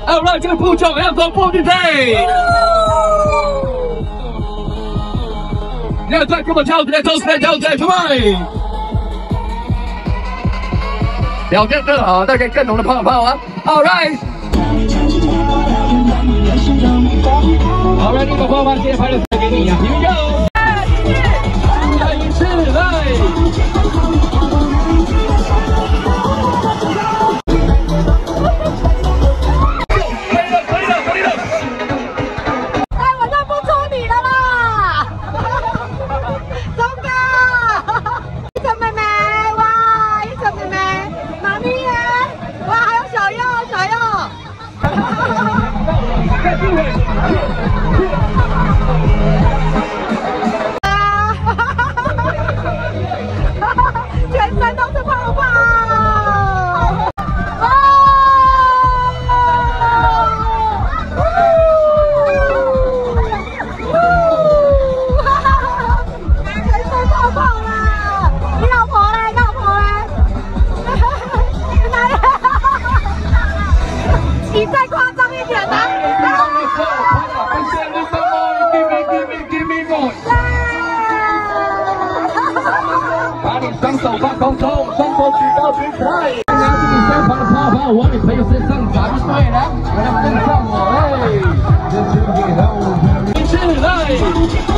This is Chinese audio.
Alright， 这个步骤要走步对不对？要再跟我跳起来，跳起来，跳起来，出来！表现更好，带给更浓的泡泡啊 ！Alright。 Alright， 这个泡泡现在拍的再给你呀 ，Here we go。 再一次来。 全身都是泡泡！全身泡泡啦！你老婆嘞？老婆嘞？哪里？你再夸张一点呢？ 把你双手放空中，双手举高举起来，拿起你身旁的泡泡往你朋友身上砸就对了，不要跟上我，哎，一起来。